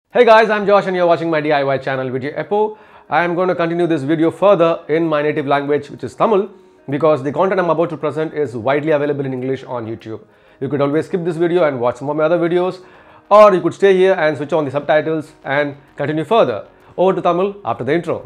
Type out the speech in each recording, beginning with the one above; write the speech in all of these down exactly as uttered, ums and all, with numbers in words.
Hey guys, I'm Josh and you're watching my D I Y channel with E P P O. I am going to continue this video further in my native language, which is Tamil, because the content I'm about to present is widely available in English on YouTube. You could always skip this video and watch some of my other videos, or you could stay here and switch on the subtitles and continue further. Over to Tamil after the intro.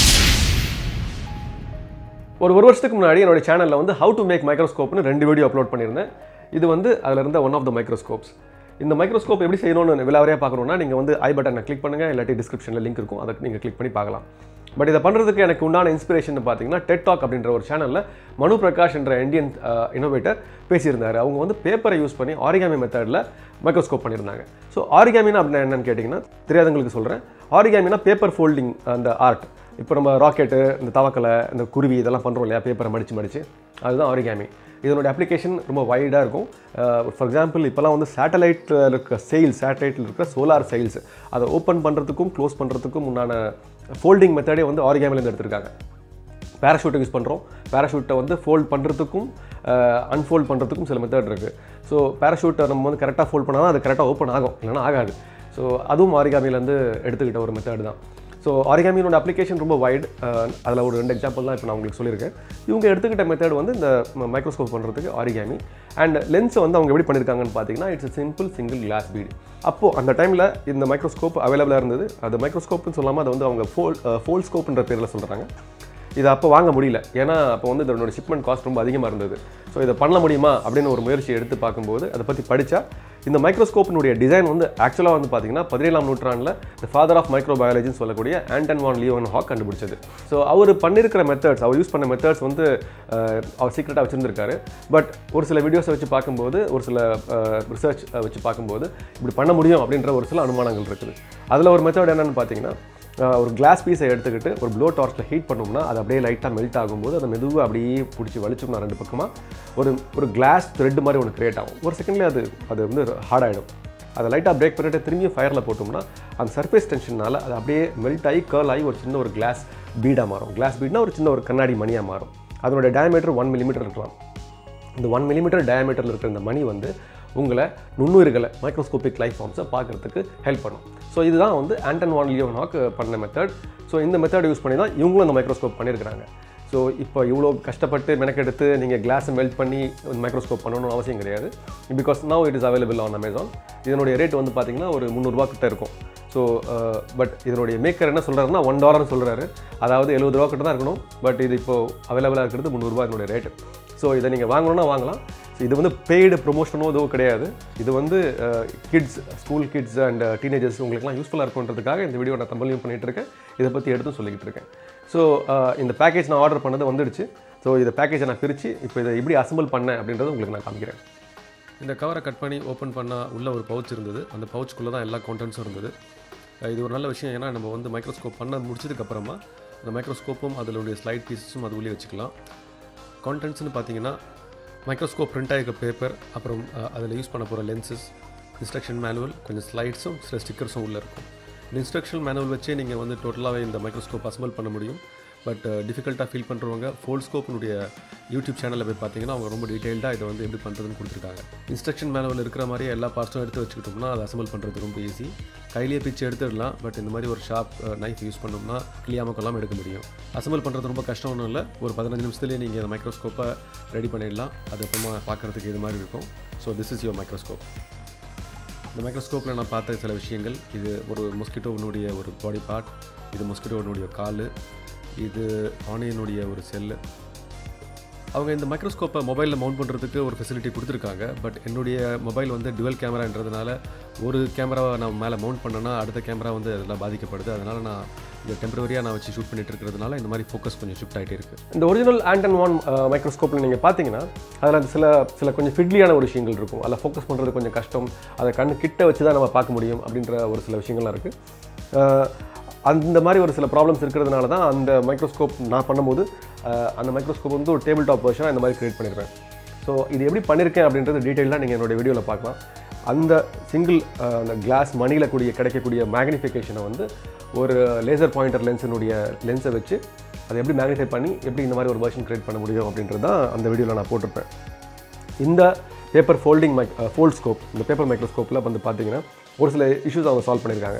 ஒரு ஒரு வருஷத்துக்கு முன்னாடி என்னோட சேனல்ல வந்து how to make microscope னு ரெண்டு video upload பண்ணிருந்தேன். இது வந்து அதுல இருந்த one of the microscopes. இந்த மைக்ரோஸ்கோப் எப்படி செய்யணும்னு விலாவரியா பார்க்கணும்னா நீங்க வந்து ஐ பட்டனை கிளிக் பண்ணுங்க, இல்லாட்டி டிஸ்கிரிப்ஷன்ல லிங்க் இருக்கும், அதை நீங்க கிளிக் பண்ணி பார்க்கலாம். பட் இத பண்றதுக்கு எனக்கு உண்டான இன்ஸ்பிரேஷன் பாத்தீங்கன்னா டெட் டாக் அப்படிங்கற ஒரு சேனல்ல மனு பிரகாஷ் என்ற இந்தியன் இன்னோவேட்டர் பேசியிருந்தாரு. அவங்க வந்து பேப்பரை யூஸ் பண்ணி ஆரிகாமி மெத்தட்ல மைக்ரோஸ்கோப் பண்ணிருந்தாங்க. சோ ஆரிகாமினா அப்படினா என்னன்னு கேட்டிங்கன்னா தெரியாதவங்களுக்கு சொல்றேன். ஆரிகாமினா பேப்பர் ஃபோல்டிங் அந்த ஆர்ட். இப்போ நம்ம ராக்கெட், இந்த தவக்கலை, இந்த குருவி இதெல்லாம் பண்றோம் இல்லையா, பேப்பரை மடிச்சு மடிச்சு, அதுதான் ஆரிகாமி. இதனோட அப்ளிகேஷன் ரொம்ப வைடாக இருக்கும். ஃபார் எக்ஸாம்பிள் இப்போலாம் வந்து சேட்டலைட்டில் இருக்கிற செயில்ஸ், சேட்டலைட்டில் இருக்கிற சோலார் செயில்ஸ் அதை ஓப்பன் பண்ணுறதுக்கும் க்ளோஸ் பண்ணுறதுக்கும் உண்டான ஃபோல்டிங் மெத்தடே வந்து ஆரிகாமிலேருந்து எடுத்திருக்காங்க. பேராஷூட்டை யூஸ் பண்ணுறோம். பேராஷூட்டை வந்து ஃபோல்ட் பண்ணுறதுக்கும் அன்ஃபோல்ட் பண்ணுறதுக்கும் சில மெத்தட் இருக்குது. ஸோ பேராஷூட்டை நம்ம வந்து கரெக்டாக ஃபோல்ட் பண்ணால் தான் அது கரெக்டாக ஓப்பன் ஆகும், இல்லைனா ஆகாது. ஸோ அதுவும் ஆரிகாமிலேருந்து எடுத்துக்கிட்ட ஒரு மெத்தட் தான். ஸோ ஆரிகாமியோட அப்ளிகேஷன் ரொம்ப வைட். அதில் ஒரு ரெண்டு எக்ஸாம்பிள் தான் இப்போ நான் உங்களுக்கு சொல்லியிருக்கேன். இவங்க எடுத்துக்கிட்ட மெத்தட் வந்து இந்த மைக்ரோஸ்கோப் பண்ணுறதுக்கு ஆரிகாமி. அண்ட் லென்ஸை வந்து அவங்க எப்படி பண்ணியிருக்காங்கன்னு பார்த்தீங்கன்னா it's simple single glass bead. அப்போது அந்த டைமில் இந்த மைக்ரோஸ்கோப் அவைலபிளாக இருந்தது. அது மைக்ரோஸ்கோப்னு சொல்லாமல் அதை வந்து அவங்க ஃபோல் ஃபோல்ஸ்கோப்ன்ற பேரில் சொல்கிறாங்க. இதை அப்போ வாங்க முடியல, ஏன்னா அப்போ வந்து இதனோட ஷிப்மெண்ட் காஸ்ட் ரொம்ப அதிகமாக இருந்தது. ஸோ இதை பண்ண முடியுமா அப்படின்னு ஒரு முயற்சி எடுத்து பார்க்கும்போது அதை பற்றி படித்தா இந்த மைக்ரோஸ்கோப்பினுடைய டிசைன் வந்து ஆக்சுவலாக வந்து பார்த்தீங்கன்னா பதினேழாம் நூற்றாண்டில் த ஃபாதர் ஆஃப் மைக்ரோபயாலஜின்னு சொல்லக்கூடிய ஆண்டன் வான் லியோன்ஹாக் கண்டுபிடிச்சது. ஸோ அவர் பண்ணியிருக்கிற மெத்தட்ஸ், அவர் யூஸ் பண்ண மெத்தட்ஸ் வந்து அவர் சீக்ரெட்டாக வச்சுருந்துருக்காரு. பட் ஒரு சில வீடியோஸை வச்சு பார்க்கும்போது, ஒரு சில ரிசர்ச் வச்சு பார்க்கும்போது இப்படி பண்ண முடியும் அப்படின்ற ஒரு சில அனுமானங்கள் இருக்குது. அதில் ஒரு மெத்தட் என்னென்னு பார்த்தீங்கன்னா, ஒரு கிளாஸ் பீஸை எடுத்துக்கிட்டு ஒரு ப்ளோ டார்ச்சில் ஹீட் பண்ணோம்னா அது அப்படியே லைட்டாக மெல்ட் ஆகும்போது அதை மெதுவாக அப்படியே பிடிச்சி வலிச்சோம்னா ரெண்டு பக்கமாக ஒரு ஒரு கிளாஸ் த்ரெட் மாதிரி ஒன்று க்ரியேட் ஆகும். ஒரு செகண்ட்லேயே அது அது வந்து ஹார்ட் ஆகிடும். அதை லைட்டாக பிரேக் பண்ணிட்டு திரும்பியும் ஃபயரில் போட்டோம்னா அந்த சர்ஃபேஸ் டென்ஷனால் அது அப்படியே மெல்ட் ஆகி கேர்ல் ஆகி ஒரு சின்ன ஒரு கிளாஸ் பீடாக மாறும். கிளாஸ் பீட்னா ஒரு சின்ன ஒரு கண்ணாடி மணியாக மாறும். அதனோட டயாமீட்டர் ஒன் மில்லிமீட்டர் இருக்கலாம். இந்த ஒன் மில்லிமீட்டர் டயாமீட்டரில் இருக்கிற இந்த மணி வந்து உங்களை நுண்ணுயிர்களை, மைக்ரோஸ்கோபிக் லைஃப் ஃபார்ம்ஸை பார்க்குறதுக்கு ஹெல்ப் பண்ணும். ஸோ இதுதான் வந்து ஆண்டன் வான் லியோன்ஹாக் பண்ண மெத்தட். ஸோ இந்த மெத்தட் யூஸ் பண்ணி தான் இவங்களும் அந்த மைக்ரோஸ்கோப் பண்ணியிருக்கிறாங்க. ஸோ இப்போ இவ்வளோ கஷ்டப்பட்டு மெனக்கெடுத்து நீங்கள் கிளாஸை மெல்ட் பண்ணி மைக்ரோஸ்கோப் பண்ணணும்னு அவசியம் கிடையாது. Because now it is available on Amazon. இதனுடைய ரேட் வந்து பார்த்தீங்கன்னா ஒரு முந்நூறுரூவா கிட்ட இருக்கும். ஸோ பட் இதனுடைய மேக்கர் என்ன சொல்கிறாருன்னா ஒன் டாலர்னு சொல்கிறாரு. அதாவது எழுபது ரூபா கிட்ட தான் இருக்கணும். பட் இது இப்போது அவைலபிளாக இருக்கிறது முந்நூறுரூவா இதனுடைய ரேட்டு. ஸோ இதை நீங்கள் வாங்கணுன்னா வாங்கலாம். ஸோ இது வந்து பெய்டு ப்ரொமோஷனோ எதுவும் கிடையாது. இது வந்து kids, school kids and teenagers உங்களுக்குலாம் யூஸ்ஃபுல்லாக இருக்குன்றதுக்காக இந்த வீடியோ நான் தமிழ்லையும் பண்ணிகிட்டு இருக்கேன். இதை பற்றி எடுத்தும் சொல்லிக்கிட்டு இருக்கேன். ஸோ இந்த பேக்கேஜ் நான் ஆர்டர் பண்ணது வந்துடுச்சு. ஸோ இந்த பேக்கேஜை நான் பிரித்து இப்போ இதை எப்படி அசம்பிள் பண்ணேன் அப்படின்றத உங்களுக்கு நான் காமிக்கிறேன். இந்த கவரை கட் பண்ணி ஓப்பன் பண்ணால் உள்ள ஒரு பவுச் இருந்தது. அந்த பவுச்சுக்குள்ளே தான் எல்லா கான்டென்ட்ஸும் இருந்தது. இது ஒரு நல்ல விஷயம். ஏன்னா நம்ம வந்து மைக்ரோஸ்கோப் பண்ண முடிச்சதுக்கப்புறமா அந்த மைக்ரோஸ்கோப்பும் அதனுடைய ஸ்லைட் பீஸஸும் அது உள்ளே வச்சுக்கலாம். கான்டென்ட்ஸ்னு பார்த்தீங்கன்னா மைக்ரோஸ்கோப் பிரிண்ட் ஆகிருக்க பேப்பர், அப்புறம் அதில் யூஸ் பண்ண போகிற லென்சஸ், இன்ஸ்ட்ரக்ஷன் மேனுவல், கொஞ்சம் ஸ்லைட்ஸும் சில ஸ்டிக்கர்ஸும் உள்ளே இருக்கும். இந்த இன்ஸ்ட்ரக்ஷன் மேனுவல் வச்சே நீங்கள் வந்து டோட்டலாகவே இந்த மைக்ரோஸ்கோப் அசம்பிள் பண்ண முடியும். பட் டிஃபிகல்ட்டாக ஃபீல் பண்ணுறவங்க ஃபோல்ஸ்கோப்னுடைய யூடியூப் சேனலில் போய் பார்த்தீங்கன்னா அவங்க ரொம்ப டீட்டெயில்டாக இதை வந்து எப்படி பண்ணுறதுன்னு கொடுத்துருக்காங்க. இன்ஸ்ட்ரக்ஷன் மேனுவல் இருக்கிற மாதிரியே எல்லா பார்ட்ஸும் எடுத்து வச்சுக்கிட்டோம்னா அதை அசம்பிள் பண்ணுறது ரொம்ப ஈஸி. கையிலேயே பிச்சு எடுத்துடலாம். பட் இந்த மாதிரி ஒரு ஷார்ப் நைஃப் யூஸ் பண்ணோம்னா கிளியாமல் கொள்ளாமல் எடுக்க முடியும். அசம்பிள் பண்ணுறது ரொம்ப கஷ்டம் ஒன்றும் இல்லை. ஒரு பதினஞ்சு நிமிஷத்துலேயே நீங்கள் அந்த மைக்ரோஸ்கோப்பை ரெடி பண்ணிடலாம். அது அப்புறமா பார்க்குறதுக்கு இது மாதிரி இருக்கும். So this is your microscope. இந்த மைக்ரோஸ்கோப்பில் நான் பார்த்த சில விஷயங்கள், இது ஒரு மொஸ்கிட்டோவினுடைய ஒரு பாடி பார்ட், இது மொஸ்கிட்டோவினுடைய கால், இது ஆனியனுடைய ஒரு செல்லு. அவங்க இந்த மைக்ரோஸ்கோப்பை மொபைலில் மவுண்ட் பண்ணுறதுக்கு ஒரு ஃபெசிலிட்டி கொடுத்துருக்காங்க. பட் என்னுடைய மொபைல் வந்து டுவல் கேமரான்றதுனால ஒரு கேமராவை நான் மேலே மவுண்ட் பண்ணேன்னா அடுத்த கேமரா வந்து அதெல்லாம் பாதிக்கப்படுது. அதனால் நான் இந்த டெம்பரரியாக நான் வச்சு ஷூட் பண்ணிட்டு இருக்கிறதுனால இந்த மாதிரி ஃபோக்கஸ் கொஞ்சம் ஷிஃப்ட் ஆகிட்டே இருக்குது. இந்த ஒரிஜினல் ஆண்டன் வான் மைக்ரோஸ்கோப்பில் நீங்கள் பார்த்தீங்கன்னா அதில் சில சில கொஞ்சம் ஃபிட்லியான ஒரு விஷயங்கள் இருக்கும். அதில் ஃபோக்கஸ் பண்ணுறது கொஞ்சம் கஷ்டம். அதை கண்ணு கிட்ட வச்சு தான் நம்ம பார்க்க முடியும் அப்படின்ற ஒரு சில விஷயங்கள்லாம் இருக்குது. அந்த மாதிரி ஒரு சில ப்ராப்ளம்ஸ் இருக்கிறதுனால தான் அந்த மைக்ரோஸ்கோப் நான் பண்ணும்போது அந்த மைக்ரோஸ்கோப் வந்து ஒரு டேபிள் டாப் வெர்ஷனாக இந்த மாதிரி க்ரியேட் பண்ணியிருப்பேன். ஸோ இது எப்படி பண்ணியிருக்கேன் அப்படின்றது டீட்டெயிலாக நீங்கள் என்னோடய வீடியோவில் பார்க்கலாம். அந்த சிங்கிள் அந்த கிளாஸ் மணியில் கூடிய கிடைக்கக்கூடிய மேக்னிஃபிகேஷனை வந்து ஒரு லேசர் பாயிண்டர் லென்ஸினுடைய லென்ஸை வச்சு அதை எப்படி மேக்னிஃபை பண்ணி எப்படி இந்த மாதிரி ஒரு வெர்ஷன் க்ரியேட் பண்ண முடியும் அப்படின்றது தான் அந்த வீடியோவில் நான் போட்டிருப்பேன். இந்த பேப்பர் ஃபோல்டிங் மைக் ஃபோல்ஸ்கோப், இந்த பேப்பர் மைக்ரோஸ்கோப்பில் வந்து பார்த்தீங்கன்னா ஒரு சில இஷ்யூஸ் அவங்க சால்வ் பண்ணியிருக்காங்க.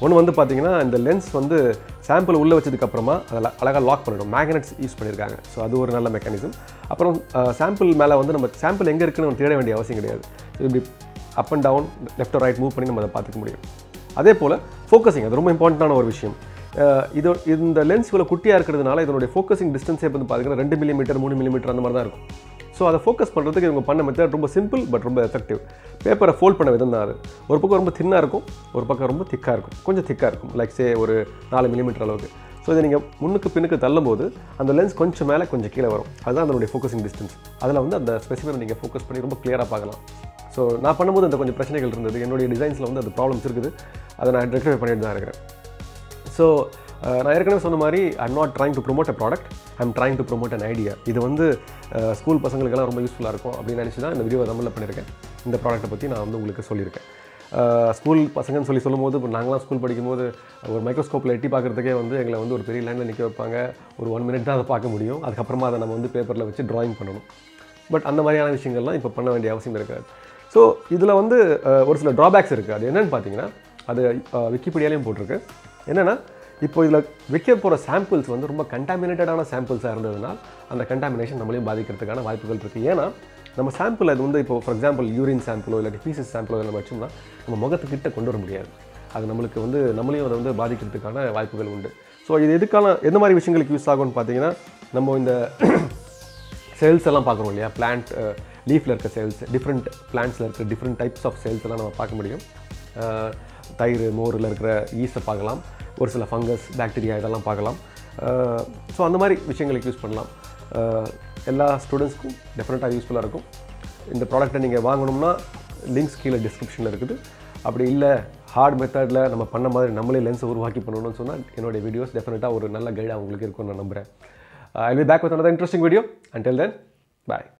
ஒன்று வந்து பார்த்தீங்கன்னா இந்த லென்ஸ் வந்து சாம்பிள் உள்ளே வச்சதுக்கப்புறமா அதில் அழகாக லாக் பண்ணிடும், மேக்னெட்ஸ் யூஸ் பண்ணியிருக்காங்க. ஸோ அது ஒரு நல்ல மெக்கானிசம். அப்புறம் சாம்பிள் மேலே வந்து நம்ம சாம்பிள் எங்கே இருக்குன்னு நம்ம தேட வேண்டிய அவசியம் கிடையாது. ஸோ இப்படி up and down left right move பண்ணி நம்ம அதை பார்த்துக்க முடியும். அதே போல் ஃபோக்கஸிங், அது ரொம்ப இம்பார்ட்டண்டான ஒரு விஷயம். இது இந்த லென்ஸ் இவ்வளோ குட்டியாக இருக்கிறதுனால இதனுடைய ஃபோக்கஸிங் டிஸ்டன்ஸே வந்து பார்த்தீங்கன்னா ரெண்டு மில்லிமீட்டர் மூணு மில்லிமீட்டர் அந்த மாதிரி தான் இருக்கும். ஸோ அதை ஃபோக்கஸ் பண்ணுறதுக்கு இவங்க பண்ண மெத்தட் ரொம்ப சிம்பிள் பட் ரொம்ப எஃபெக்டிவ். பேப்பரை ஃபோல்ட் பண்ண விதம் தான் அது. ஒரு பக்கம் ரொம்ப தின்னாக இருக்கும், ஒரு பக்கம் ரொம்ப திக்காக இருக்கும், கொஞ்சம் திக்காக இருக்கும், லைக் சே ஒரு நாலு மில்லிமீட்டர் அளவுக்கு. ஸோ இதை நீங்கள் முன்னுக்கு பின்னுக்கு தள்ளும் போது அந்த லென்ஸ் கொஞ்சம் மேலே கொஞ்சம் கீழே வரும். அதுதான் அதனுடைய ஃபோக்கஸிங் டிஸ்டன்ஸ். அதில் வந்து அந்த ஸ்பெசிஃபிக் நீங்கள் ஃபோக்கஸ் பண்ணி ரொம்ப கிளியராக பார்க்கலாம். ஸோ நான் பண்ணும்போது அந்த கொஞ்சம் பிரச்சனைகள் இருந்தது, என்னுடைய டிசைன்ஸில் வந்து அந்த ப்ராப்ளம்ஸ் இருக்குது. அதை நான் ரெக்டிஃபை பண்ணிட்டு தான் இருக்கிறேன். ஸோ நான் ஏற்கனவே சொன்ன மாதிரி I'm not trying to promote a product, I'm trying to promote an idea. இது வந்து ஸ்கூல் பசங்களுக்கெல்லாம் ரொம்ப யூஸ்ஃபுல்லாக இருக்கும் அப்படின்னு நினச்சி தான் இந்த வீடியோ தமிழில் பண்ணியிருக்கேன். இந்த ப்ராடக்ட்டை பற்றி நான் வந்து உங்களுக்கு சொல்லியிருக்கேன். ஸ்கூல் பசங்கன்னு சொல்லி சொல்லும்போது இப்போ நாங்களாம் ஸ்கூல் படிக்கும்போது ஒரு மைக்ரோஸ்கோப்பில் எட்டி பார்க்குறதுக்கே வந்து எங்களை வந்து ஒரு பெரிய லைனில் நிற்க வைப்பாங்க. ஒரு ஒன் மினிட் தான் அதை பார்க்க முடியும். அதுக்கப்புறமா அதை நம்ம வந்து பேப்பரில் வச்சு ட்ராயிங் பண்ணணும். பட் அந்த மாதிரியான விஷயங்கள்லாம் இப்போ பண்ண வேண்டிய அவசியம் இருக்காது. ஸோ இதில் வந்து ஒரு சில ட்ராபேக்ஸ் இருக்குது. அது என்னென்னு பார்த்தீங்கன்னா, அது விக்கிபீடியாலையும் போட்டிருக்கு. என்னென்னா, இப்போ இதில் வைக்க போகிற சாம்பிள்ஸ் வந்து ரொம்ப கண்டாமினேட்டடான சாம்பிள்ஸாக இருந்ததுனால் அந்த கண்டாமினேஷன் நம்மளையும் பாதிக்கிறதுக்கான வாய்ப்புகள் இருக்குது. ஏன்னா நம்ம சாம்பிள் அது வந்து இப்போ ஃபார் எக்ஸாம்பிள் யூரின் சாம்பிளோ இல்லை பீசஸ் சாம்பிளோ நம்ம வச்சோம்னா நம்ம முகத்துக்கிட்ட கொண்டு வர முடியாது. அது நம்மளுக்கு வந்து நம்மளையும் அதை வந்து பாதிக்கிறதுக்கான வாய்ப்புகள் உண்டு. ஸோ இது எதுக்கான எந்த மாதிரி விஷயங்களுக்கு யூஸ் ஆகும்னு பார்த்தீங்கன்னா, நம்ம இந்த செல்ஸ் எல்லாம் பார்க்குறோம் இல்லையா, பிளான்ட் லீஃபில் இருக்க செல்ஸ், டிஃப்ரெண்ட் பிளான்ட்ஸில் இருக்கிற டிஃப்ரெண்ட் டைப்ஸ் ஆஃப் செல்ஸ் எல்லாம் நம்ம பார்க்க முடியும். தயிர் மோரில் இருக்கிற ஈஸ்ட்டை பார்க்கலாம், ஒரு சில ஃபங்கஸ் பாக்டீரியா இதெல்லாம் பார்க்கலாம். ஸோ அந்த மாதிரி விஷயங்களுக்கு யூஸ் பண்ணலாம். எல்லா ஸ்டூடெண்ட்ஸ்க்கும் டெஃபினட்டாக யூஸ்ஃபுல்லாக இருக்கும். இந்த ப்ராடக்ட்டை நீங்கள் வாங்கணும்னா லிங்க்ஸ் கீழே டிஸ்கிரிப்ஷனில் இருக்குது. அப்படி இல்லை ஹார்ட் மெத்தடில் நம்ம பண்ண மாதிரி நம்மளே லென்ஸை உருவாக்கி பண்ணணும்னு சொன்னால் என்னுடைய வீடியோஸ் டெஃபினட்டாக ஒரு நல்ல கைடாக உங்களுக்கு இருக்கும்னு நான் நம்புகிறேன். I'll be back with another interesting video. Until then, bye.